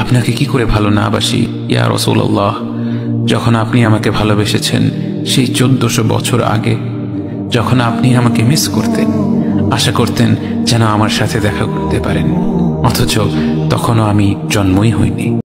আপনাকে কি করে ভালো না বাসি ইয়া রাসূলুল্লাহ। যখন আপনি আমাকে ভালোবেসেছেন সেই 1400 বছর আগে, যখন আপনি আমাকে মিস করতেন, আশা করতেন যেন আমার সাথে দেখা করতে পারেন, অথচ তখনও আমি জন্মই হইনি।